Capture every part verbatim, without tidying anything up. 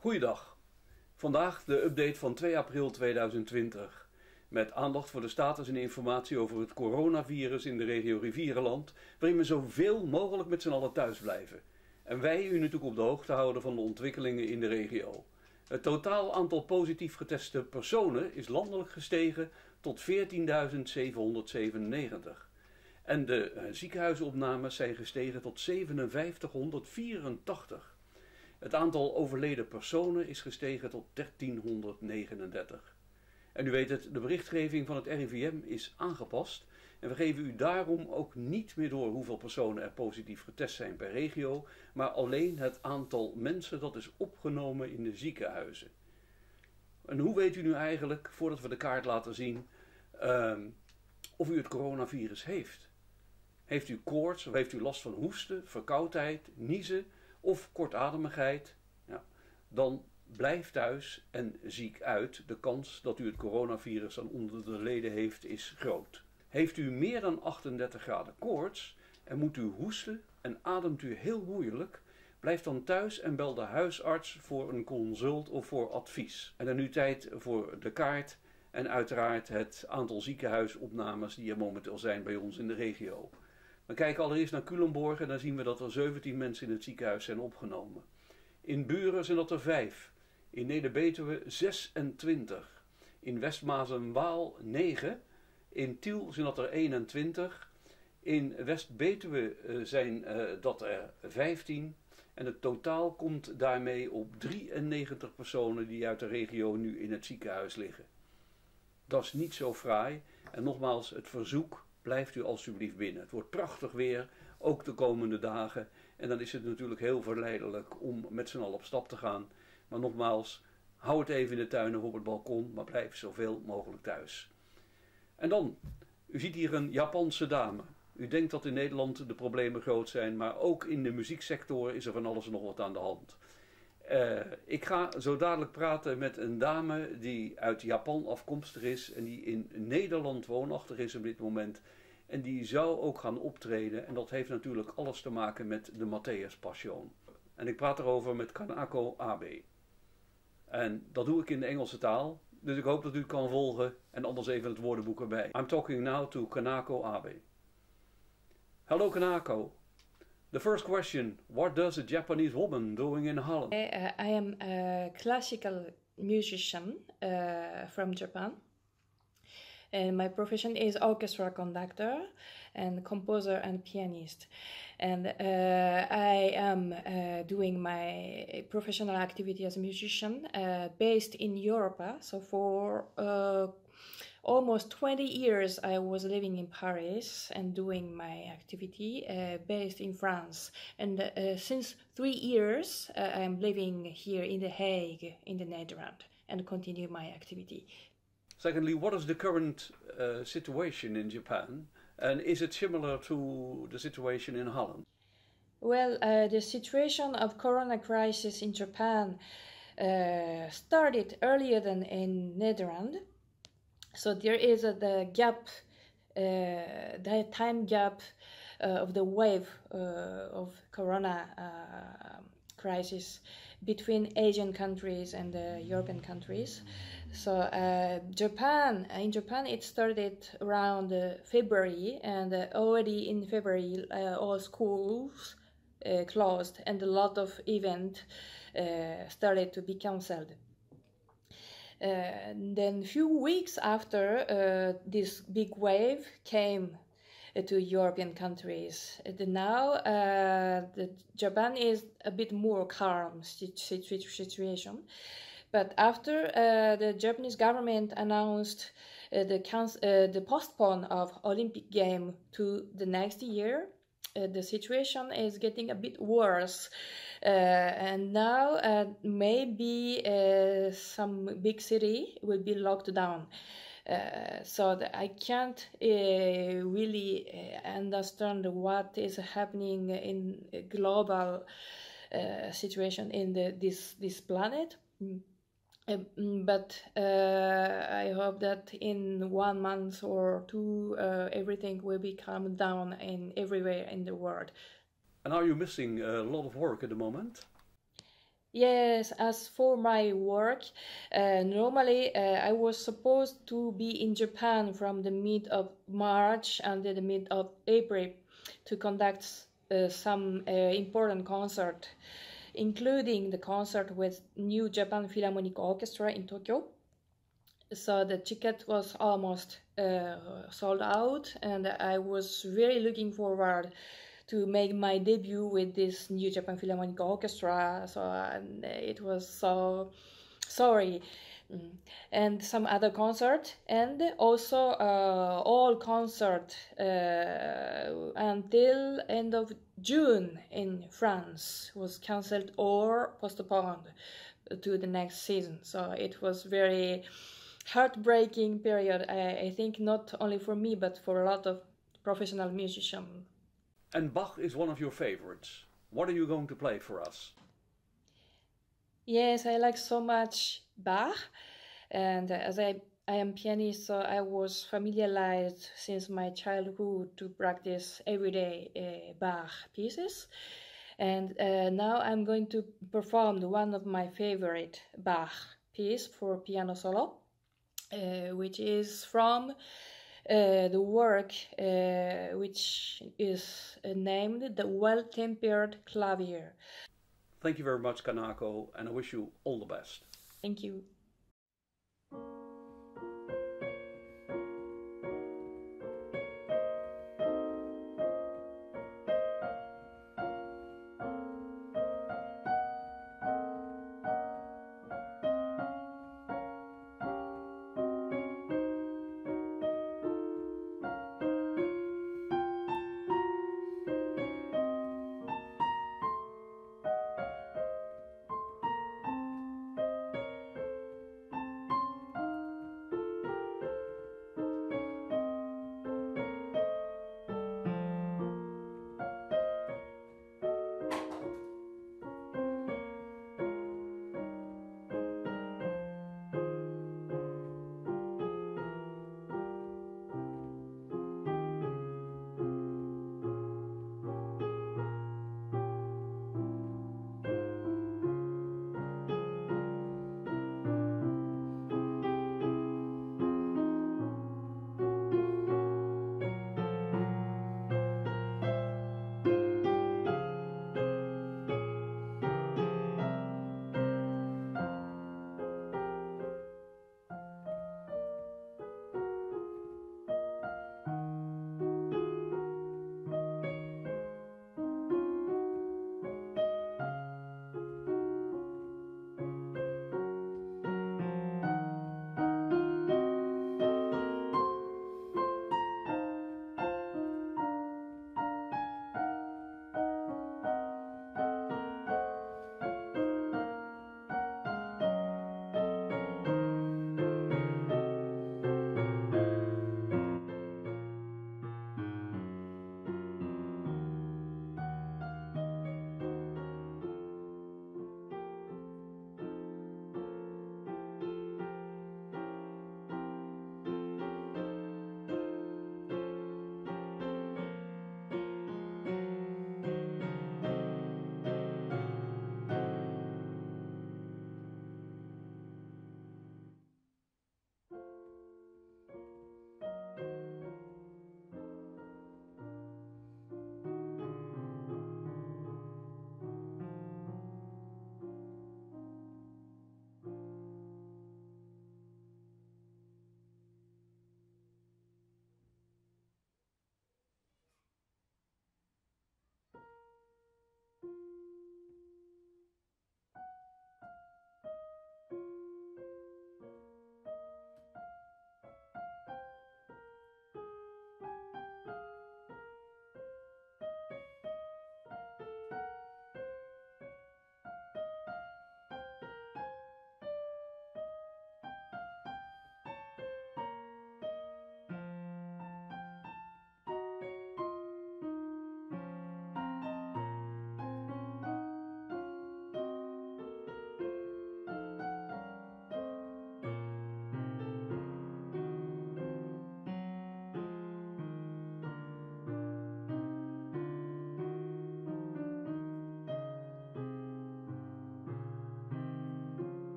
Goeiedag. Vandaag de update van twee april tweeduizend twintig. Met aandacht voor de status en informatie over het coronavirus in de regio Rivierenland, waarin we zoveel mogelijk met z'n allen thuis blijven. En wij u natuurlijk op de hoogte houden van de ontwikkelingen in de regio. Het totaal aantal positief geteste personen is landelijk gestegen tot veertienduizend zevenhonderdzevenennegentig. En de uh, ziekenhuisopnames zijn gestegen tot zevenenvijftighonderdvierentachtig. Het aantal overleden personen is gestegen tot dertienhonderdnegenendertig. En u weet het, de berichtgeving van het R I V M is aangepast. En we geven u daarom ook niet meer door hoeveel personen er positief getest zijn per regio, maar alleen het aantal mensen dat is opgenomen in de ziekenhuizen. En hoe weet u nu eigenlijk, voordat we de kaart laten zien, uh, of u het coronavirus heeft? Heeft u koorts of heeft u last van hoesten, verkoudheid, niezen of kortademigheid? Ja, dan blijf thuis en ziek uit. De kans dat u het coronavirus dan onder de leden heeft is groot. Heeft u meer dan achtendertig graden koorts en moet u hoesten en ademt u heel moeilijk, blijf dan thuis en bel de huisarts voor een consult of voor advies. En dan nu tijd voor de kaart en uiteraard het aantal ziekenhuisopnames die er momenteel zijn bij ons in de regio. We kijken allereerst naar Culemborg en dan zien we dat er zeventien mensen in het ziekenhuis zijn opgenomen. In Buren zijn dat er vijf. In Neder-Betuwe zesentwintig. In West-Maas en Waal negen. In Tiel zijn dat er eenentwintig. In West-Betuwe zijn uh, dat er vijftien. En het totaal komt daarmee op drieënnegentig personen die uit de regio nu in het ziekenhuis liggen. Dat is niet zo fraai. En nogmaals, het verzoek, blijft u alsjeblieft binnen. Het wordt prachtig weer, ook de komende dagen. En dan is het natuurlijk heel verleidelijk om met z'n allen op stap te gaan. Maar nogmaals, hou het even in de tuin of op het balkon, maar blijf zoveel mogelijk thuis. En dan, u ziet hier een Japanse dame. U denkt dat in Nederland de problemen groot zijn, maar ook in de muzieksector is er van alles en nog wat aan de hand. Uh, ik ga zo dadelijk praten met een dame die uit Japan afkomstig is en die in Nederland woonachtig is op dit moment. En die zou ook gaan optreden en dat heeft natuurlijk alles te maken met de Matthäus Passion. En ik praat erover met Kanako Abe. En dat doe ik in de Engelse taal, dus ik hoop dat u het kan volgen en anders even het woordenboek erbij. I'm talking now to Kanako Abe. Hello Kanako. The first question, what does a Japanese woman doing in Holland? I, uh, I am a classical musician uh, from Japan. And my profession is orchestra conductor and composer and pianist. And uh, I am uh, doing my professional activity as a musician uh, based in Europe. So for uh, almost twenty years I was living in Paris and doing my activity uh, based in France. And uh, since three years uh, I'm living here in The Hague in the Netherlands and continue my activity. Secondly, what is the current uh, situation in Japan, and is it similar to the situation in Holland? Well, uh, the situation of corona crisis in Japan uh, started earlier than in Netherlands. So there is a, the gap, uh, the time gap uh, of the wave uh, of corona uh, crisis between Asian countries and the European countries. So uh, Japan, in Japan it started around uh, February, and uh, already in February uh, all schools uh, closed and a lot of events uh, started to be cancelled. Uh, then a few weeks after uh, this big wave came uh, to European countries. Uh, now uh, the Japan is a bit more calm situation. But after uh, the Japanese government announced uh, the, uh, the postpone of Olympic Games to the next year, uh, the situation is getting a bit worse. Uh, and now uh, maybe uh, some big city will be locked down. Uh, so that I can't uh, really uh, understand what is happening in a global uh, situation in the, this, this planet. Uh, but uh, I hope that in one month or two uh, everything will be calmed down in everywhere in the world. And are you missing a lot of work at the moment? Yes, as for my work, uh, normally uh, I was supposed to be in Japan from the mid of March until the mid of April to conduct uh, some uh, important concert, including the concert with New Japan Philharmonic Orchestra in Tokyo. So the ticket was almost uh, sold out, and I was really looking forward to make my debut with this New Japan Philharmonic Orchestra. So and it was so sorry. Mm. And some other concert, and also uh, all concert uh, until end of June in France was cancelled or postponed to the next season. So it was very heartbreaking period, I, I think, not only for me but for a lot of professional musicians. And Bach is one of your favorites. What are you going to play for us? Yes, I like so much Bach, and as I I am pianist, so I was familiarized since my childhood to practice everyday uh, Bach pieces. And uh, now I'm going to perform one of my favorite Bach piece for piano solo, uh, which is from uh, the work uh, which is uh, named The Well-Tempered Clavier. Thank you very much, Kanako, and I wish you all the best. Thank you.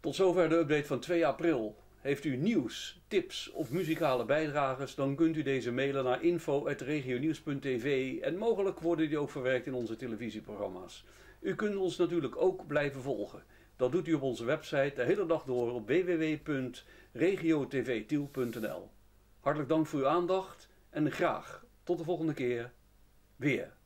Tot zover de update van twee april. Heeft u nieuws, tips of muzikale bijdrages, dan kunt u deze mailen naar info at regionieuws punt tv en mogelijk worden die ook verwerkt in onze televisieprogramma's. U kunt ons natuurlijk ook blijven volgen. Dat doet u op onze website de hele dag door op w w w punt regio t v tiel punt n l. Hartelijk dank voor uw aandacht en graag tot de volgende keer weer.